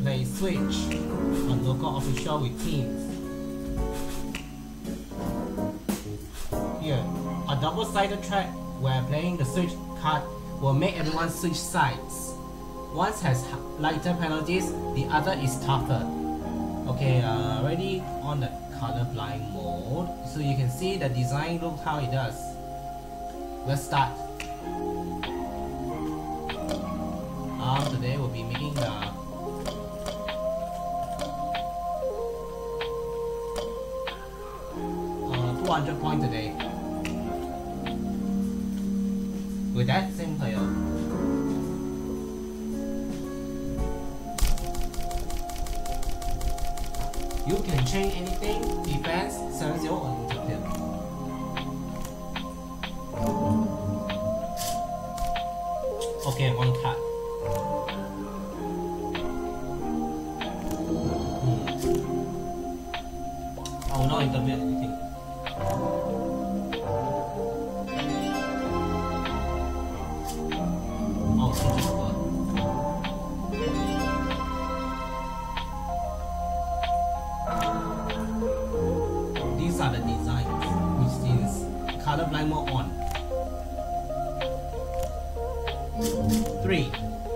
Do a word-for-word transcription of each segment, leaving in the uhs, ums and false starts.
play Switch on LOCOfficial with teams. Here, a double-sided track where playing the Switch card will make everyone switch sides. One has lighter penalties, the other is tougher. Okay, uh, already on the colorblind mode, so you can see the design. Look how it does. Let's start. Um, today we'll be making the uh, two hundred points today. With that same player. You can change anything, defense, seven zero or intercept. Okay, one card. Hmm. I will not intervene anything. Oh, switch over. These are the designs, which is colorblind mode on. Three.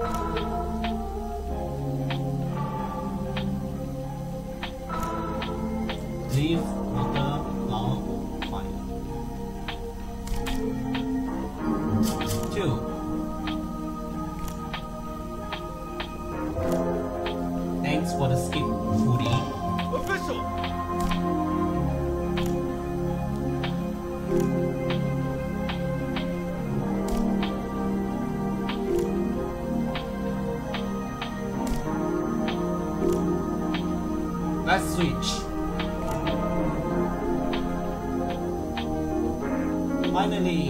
Leave, water, flower, fire. Two. Thanks for the skip, foodie. Official! Let's switch. Finally.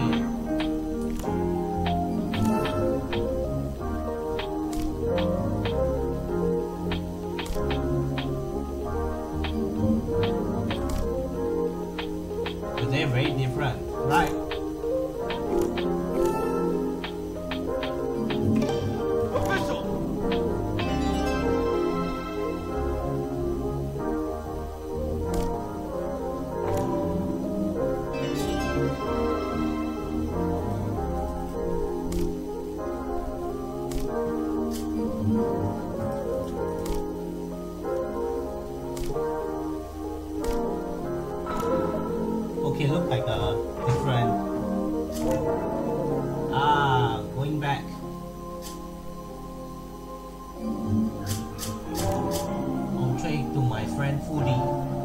But they're very different, right? Official! Okay, look like a different. Ah, going back. I'll trade to my friend Foodie.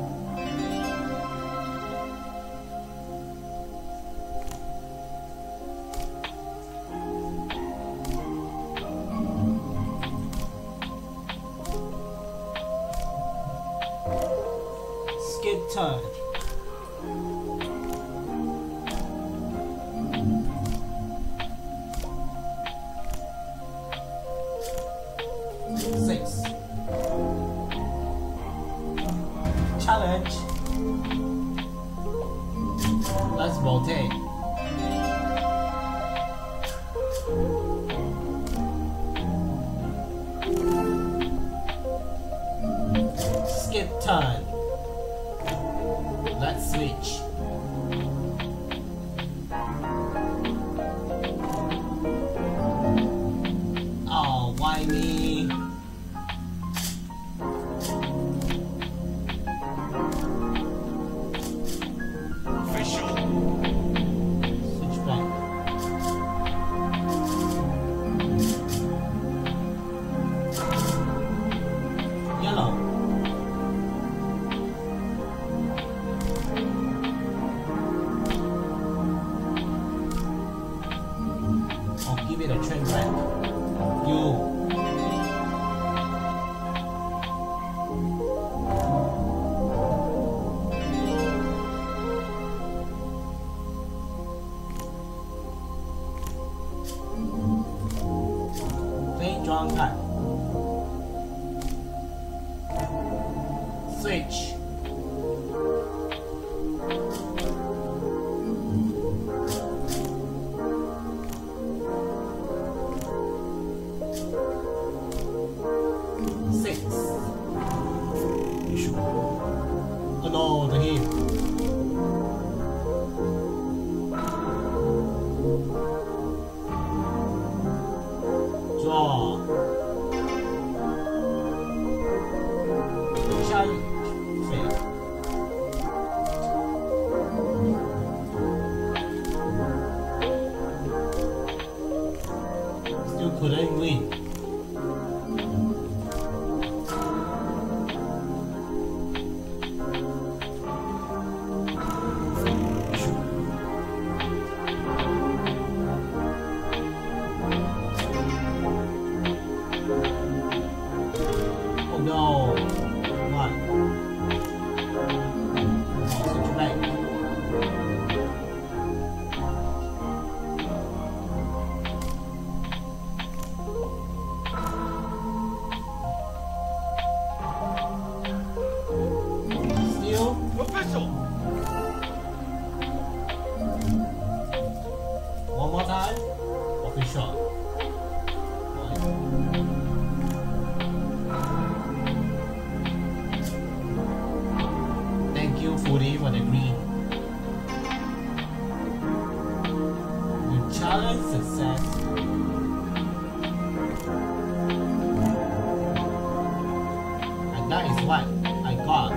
Skip turn. Six. Challenge. Let's rotate. Skip turn. Let's switch. Oh, why me? Official! Switch back. Yellow. I'll give it a train back. You. Play drawn card. Switch. Six. Oh no, the hit. Draw. Challenge. Fail. Still couldn't win. Official! One more time. Official. Thank you, Foodie, for the green. Your challenge success. And that is what I got.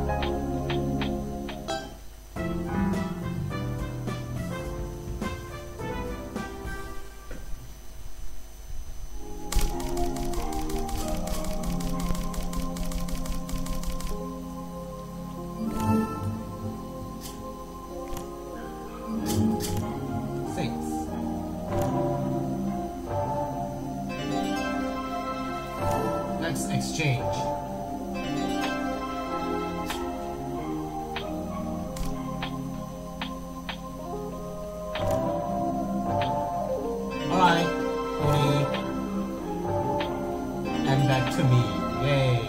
Let's exchange. Alright, Cody. And back to me. Yay.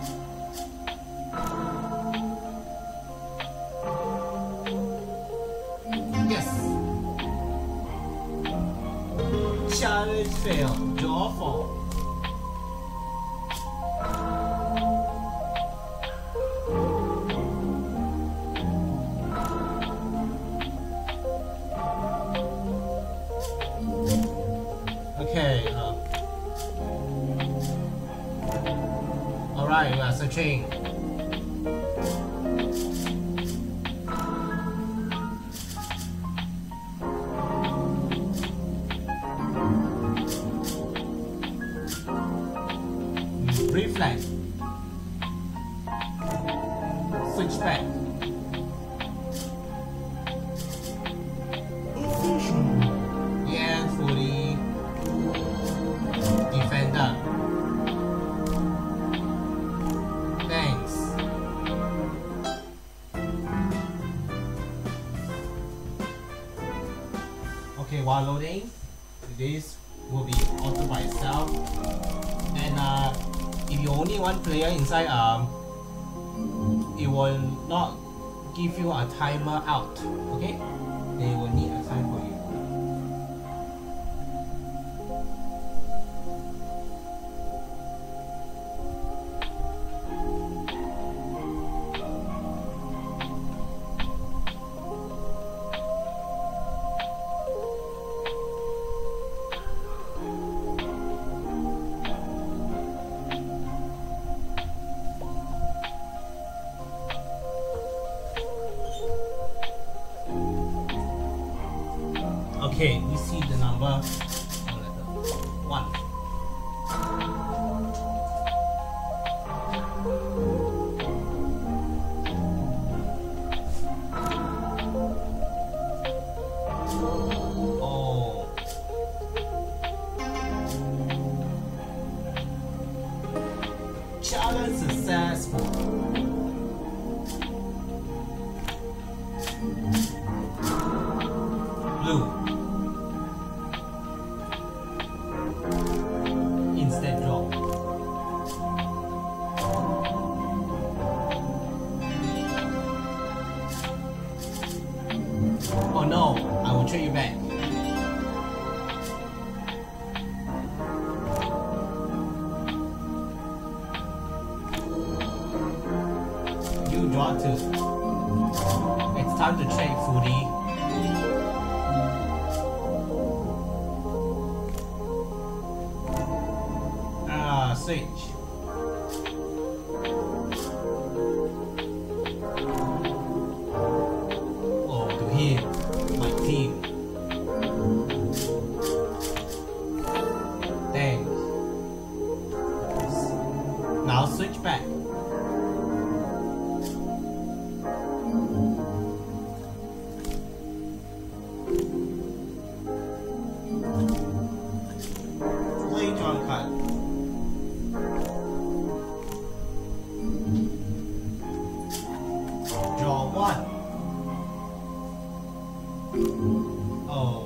Yes. Challenge failed. Draw fall. Okay, uh, alright, we are searching. Reflex. Switch back. Yeah, fully. Defender. Thanks. Okay, while loading, this will be auto by itself. And uh, if you only one player inside, um, it will not give you a timer out. Okay, they will need a time for you. Okay, we see the number one. Oh. Challenge successful. Blue. Instead draw. Oh no, I will trade you back. Draw two. It's time to check fully. Ah, switch. Oh, to heal my team. Thanks. Now switch back. Play drum cut. Draw one. Oh.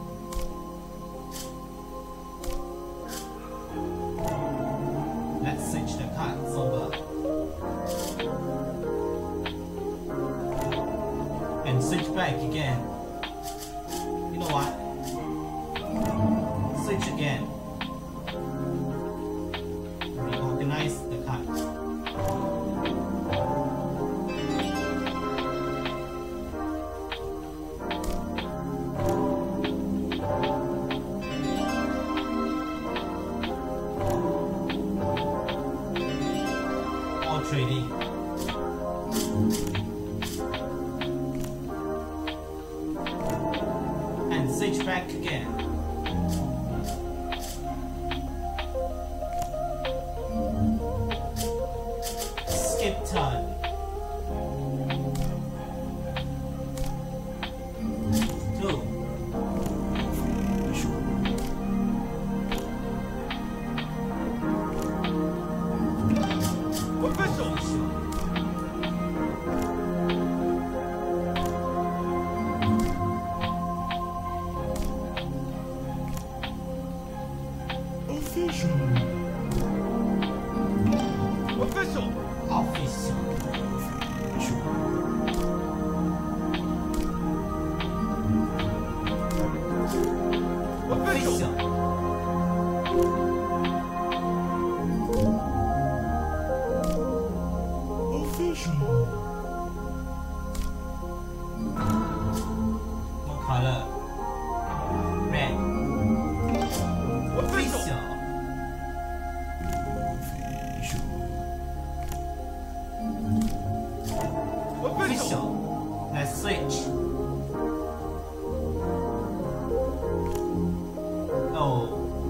Let's switch the cards over. And switch back again. You know what? Switch again. Reorganize the cards. Or trading. And switch back again. Skip turn. Two. Official. Official. Official. Official. Official. Official. What color? Red. Official. Official. Official. Let's switch. Oh.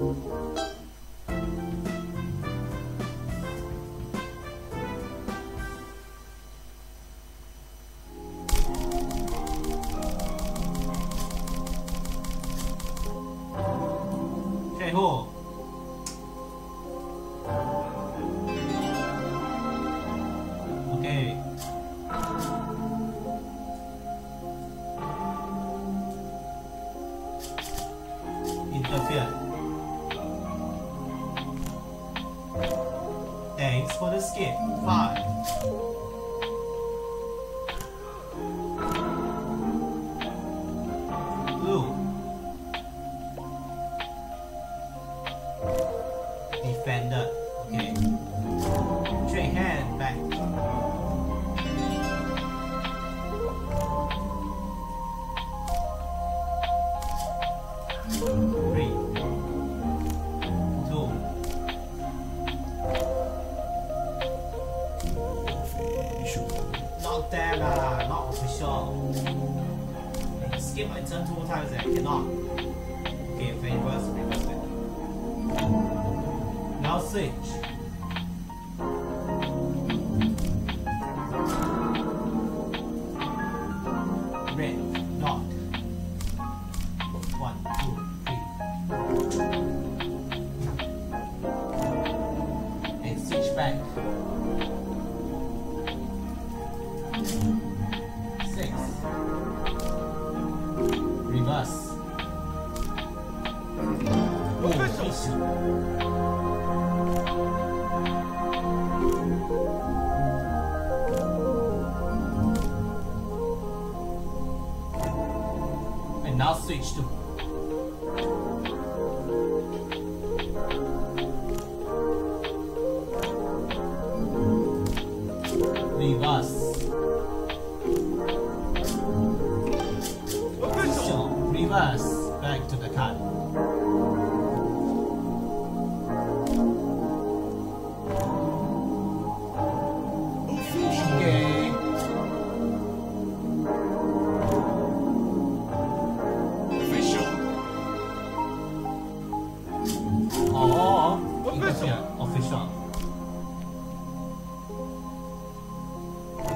Okay, who? Okay. Interfere. Thanks for the skip. Five. Blue. Defender. Okay. Straight hand back. Three. Two. Not that lah, not official. Skip my turn two times and cannot. Okay, reverse, reverse it. Now switch. Red, dot. One, two, three. And switch back. Six. Reverse. Official. And now switch to reverse.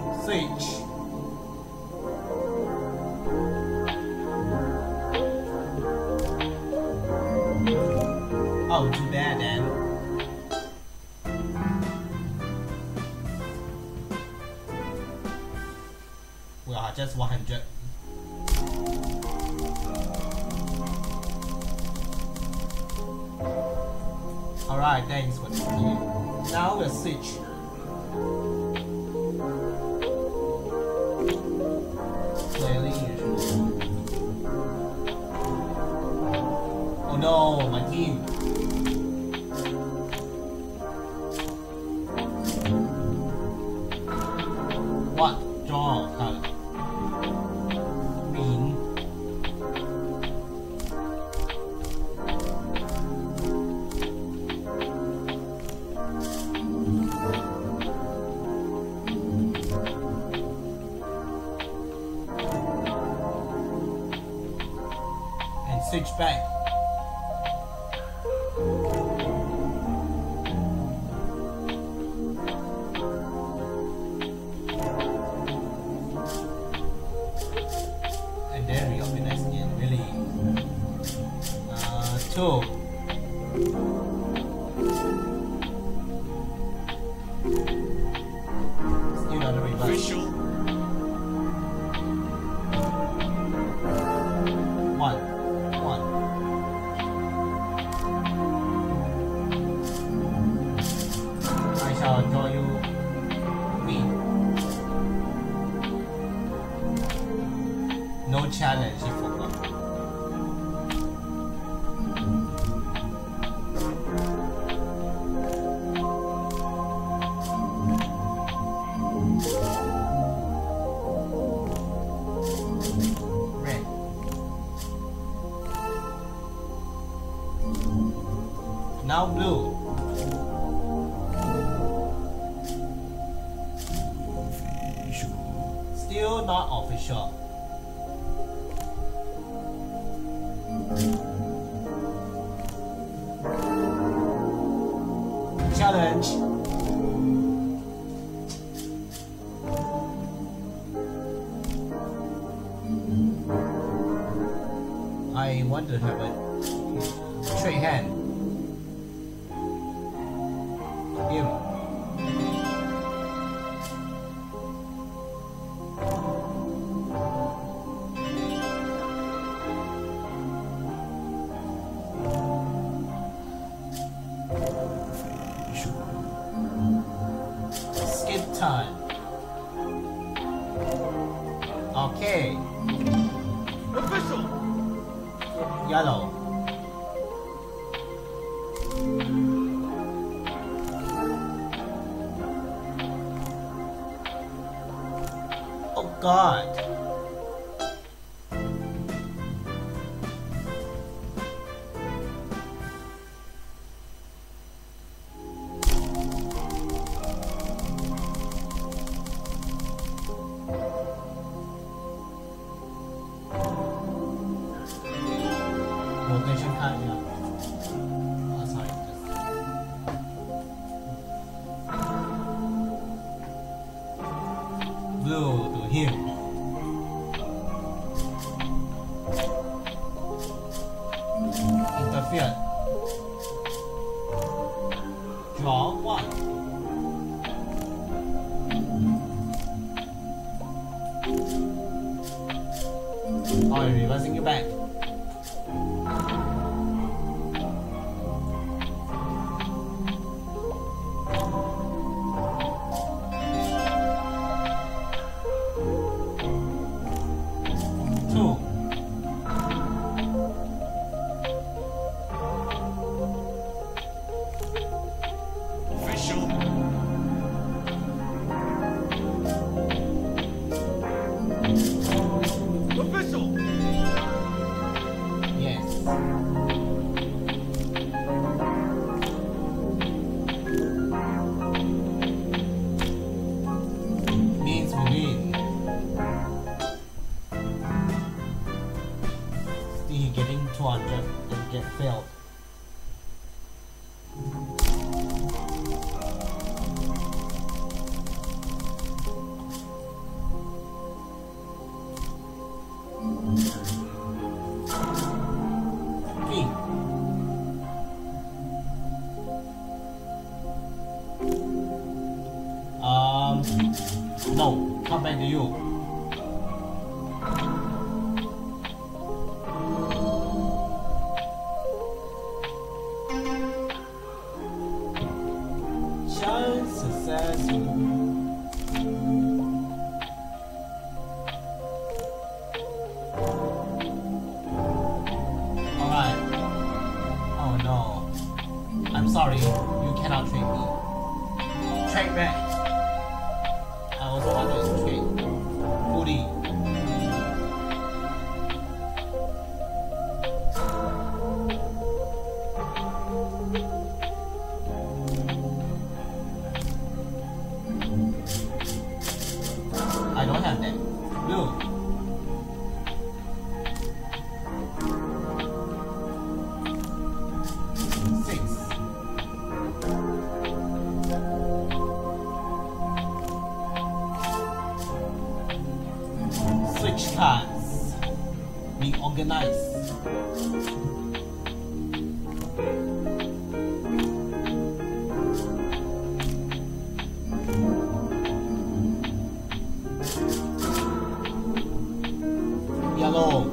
Switch. Oh, too bad then. We are just one hundred. Alright, thanks for the game. Now we'll switch. Clearly usual. Oh no, my team. What? Draw card. Green. And switch back. And then we organize again, really. Uh, two. Still not a reverse. Official. One. One. I shall draw you green. No challenge if forgot. Red. Now blue. Still not official. Challenge. I want to have a straight hand. Him. Skip time. Okay. Official. Yellow. Oh God. Location card, yeah. Oh, sorry. Blue to him. Interfere. Draw one. Oh, you're reversing it back. Two. Official. Official. Yes. Means we win. Still he getting two hundred and get failed. No, come back to you. Challenge successful. Alright. Oh no. I'm sorry, you cannot trick me. Trade back. I also want to trade. Fully. I don't have that. Blue. Six. Switch cards. Be organized. Yellow.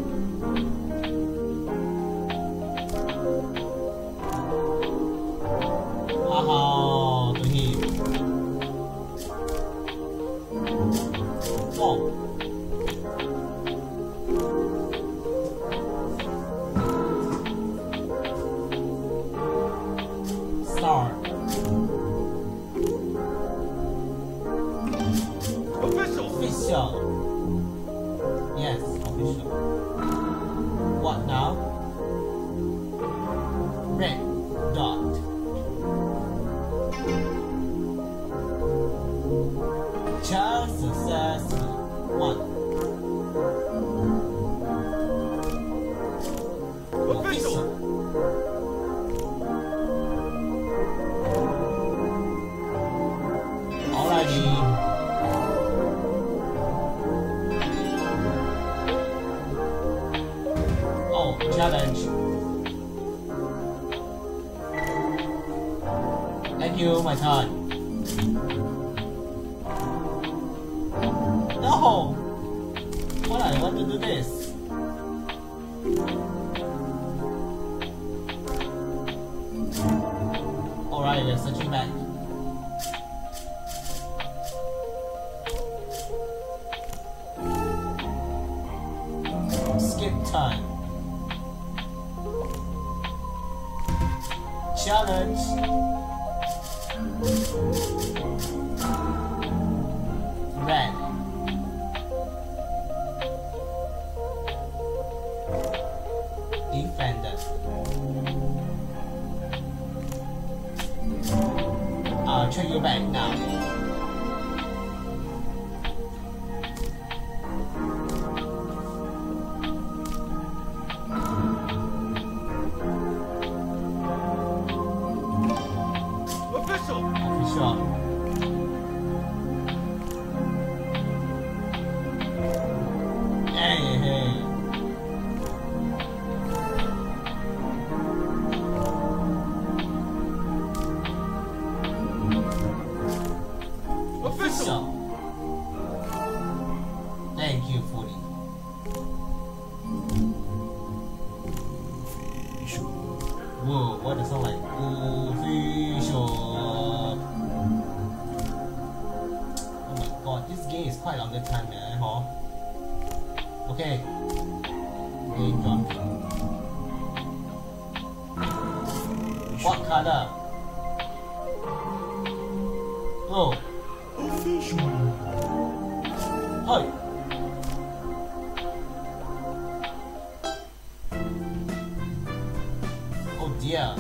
Haha, to him. Four. Star. Official. Official. Yes, official. What now? Red dot. Child successful. One. Official. Alrighty. Oh, challenge. Thank you, my turn. No! What I want to do this? Alright, we're switching back. Skip time. Challenge. Red. Defender. I'll check you back now. Official. Official. Hey, hey. Official. Thank you, Fully. Whoa, what does it sound like? Official. Oh my god, this game is quite a longer time, man, huh? Okay. Game jump. What color? Oh. Official. Hi. Oh dear.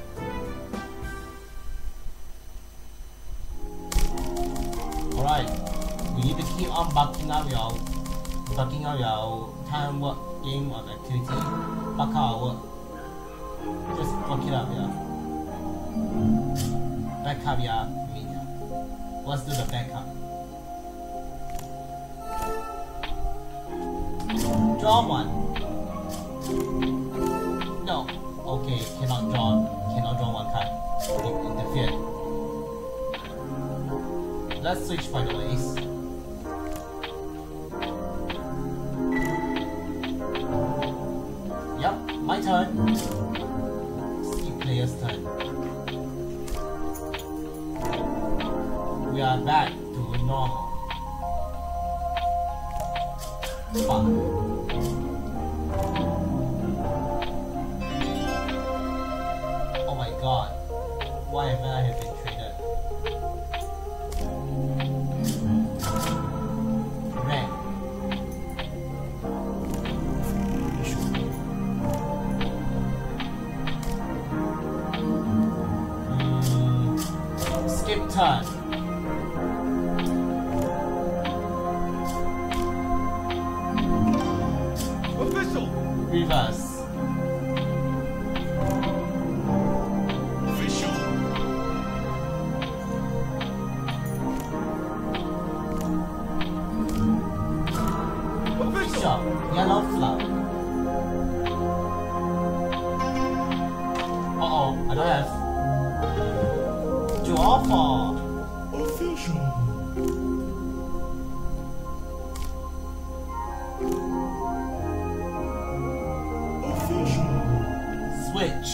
Alright. We need to keep on bucking up your bucking up your time work game or activity. Buck our work. Just buck it up, yeah. Back up, yeah. I mean, yeah. Let's do the backup. Draw one. No. Okay, cannot draw. Cannot draw one card. It interfered. let's switch by the ways. Yep, my turn. See player's turn. We are back to normal. Fine. Oh my god. Why haven't I have been traded? Red. Mm, skip turn. Official. Reverse. Official. Official. Yellow flower. Uh oh, I don't have. Draw for. Official. Official. Switch.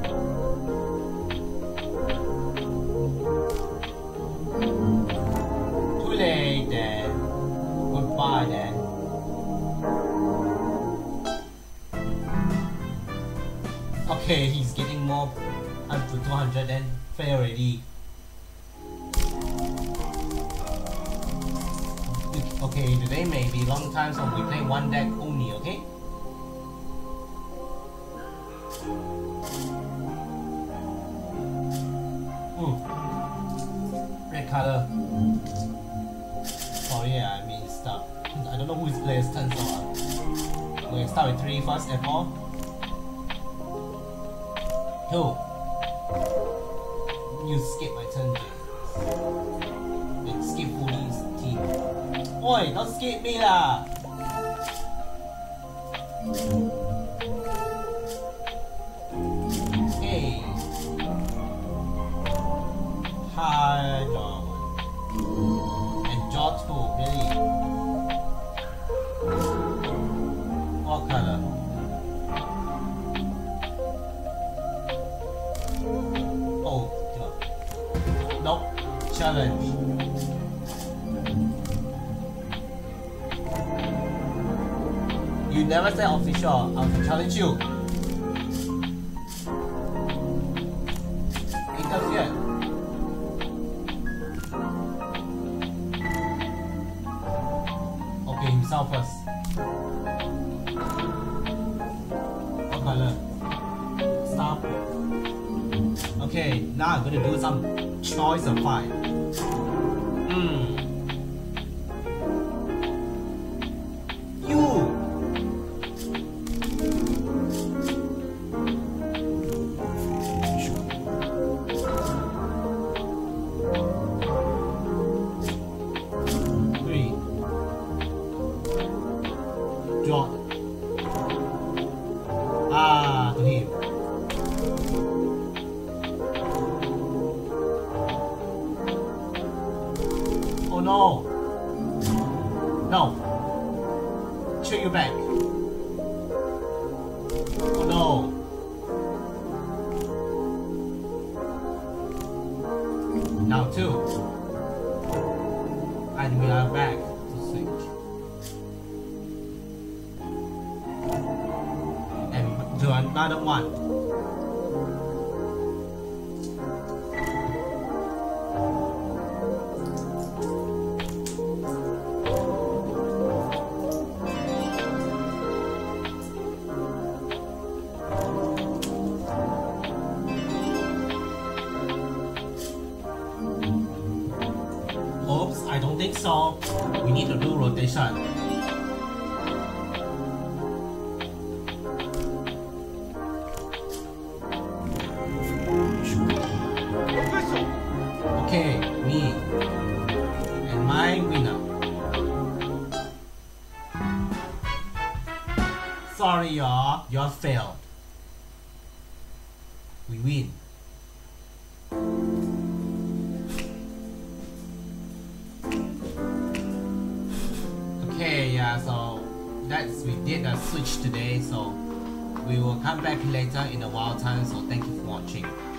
Too late then. Goodbye then. Okay, he's getting more up to two hundred then. Fail already. Okay, today may be long time so we play one deck only, okay? Hmm. Red color. Sorry, I mean stuff. I don't know who is player's turn so uh, we'll start with three first F four. Two. You skip my turn, James. Then skip Fully's team. Oi, don't skip me lah! Hey. Hi, draw one. And draw two, really? What color? Oh, draw. Nope. Challenge. You never say official. I'll challenge you. Interfere. Okay, himself first. What color? Stop. Okay, now I'm gonna do some choice of five. Hmm. You. Three. Draw. Ah, to him. Oh no. No. Check your back. Oh no. Now two. And we are back to switch. And to another one. Oops, I don't think so. We need to do rotation. Official. Okay, me. And my winner. Sorry y'all, y'all failed. We win. yeah, so that's we did a switch today. So we will come back later in a while time. So thank you for watching.